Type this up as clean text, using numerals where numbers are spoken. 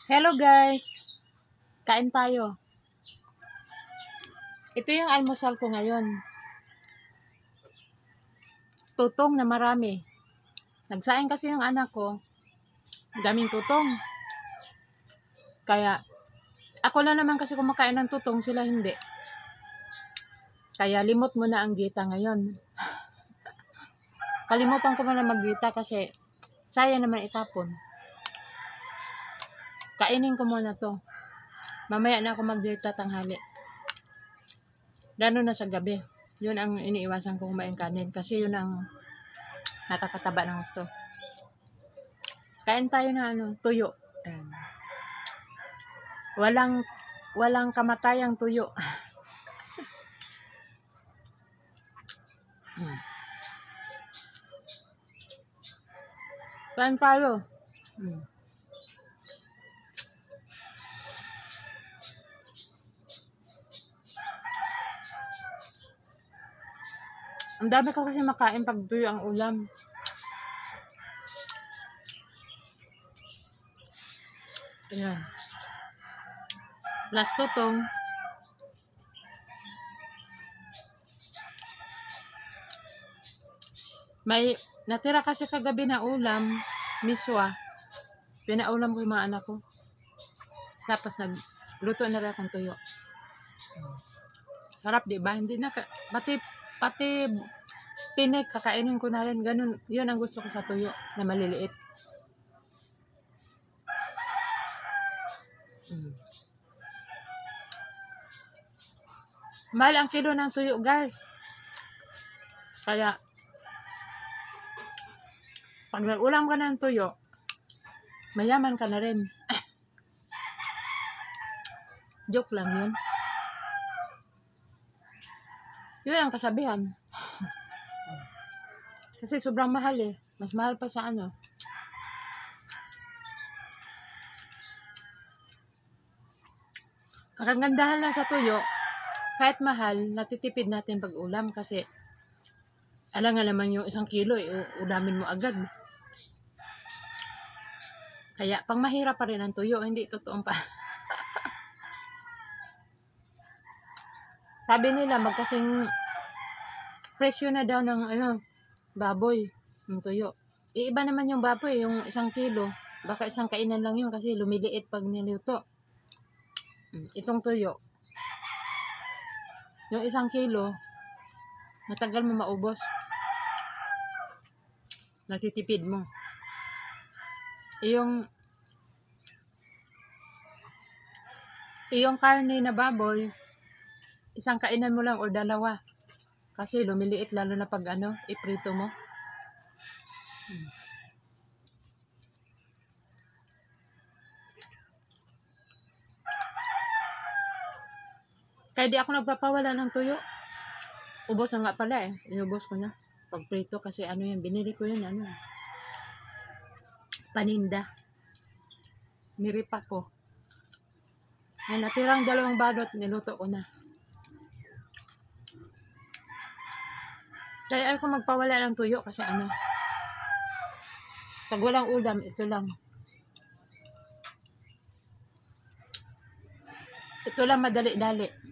Hello guys! Kain tayo. Ito yung almusal ko ngayon. Tutong na marami. Nagsaing kasi yung anak ko. Daming tutong. Kaya, ako lang naman kasi kumakain ng tutong, sila hindi. Kaya limot mo na ang gita ngayon. Kalimutan ko muna maggita kasi sayang naman itapon. Kainin ko muna to. Mamaya na ako magdita tanghali. Lalo na sa gabi. Yun ang iniiwasan ko kumain kanin. Kasi yun ang nakakataba ng gusto. Kain tayo na tuyo. Walang kamatayang tuyo. Kain tayo. Ang dami ko kasi makain pag tuyo ang ulam. Ayan. Plus tutong. May natira kasi kagabi na ulam, miswa. Pinaulam ko yung mga anak ko. Tapos nagluto na rin akong tuyo. Sarap, di ba? Hindi na, pati tinik, kakainin ko na rin. Ganun, yun ang gusto ko sa tuyo, na maliliit. Mahal ang kilo ng tuyo, guys. Kaya, pag nag-ulam ka ng tuyo, mayaman ka na rin. Joke lang yun. Yun ang kasabihan. Kasi sobrang mahal eh. Mas mahal pa sa ano. Ang kagandahan lang sa tuyo, kahit mahal, natitipid natin pag ulam kasi alam nga naman yung 1 kilo, ulamin mo agad. Kaya pang mahirap pa rin ang tuyo, hindi totoong pa. Sabi nila magkasing presyo na daw ng baboy, ng tuyo. Iba naman yung baboy, yung 1 kilo. Baka isang kainan lang yun kasi lumiliit pag niluto. Itong tuyo, yung 1 kilo, matagal mo maubos. Natitipid mo. Yung karne na baboy, 1 kainan mo lang o 2. Kasi lumiliit lalo na pag iprito mo. Kaya di ako nagpapawala ng tuyo. Ubos na nga pala eh. Inubos ko na. Pag prito kasi yan, binili ko yun paninda. Niripa ko. Ay, natirang 2 balot, niluto ko na. Kaya ako magpawala ng tuyo kasi pag walang ulam, ito lang. Ito lang madali-dali.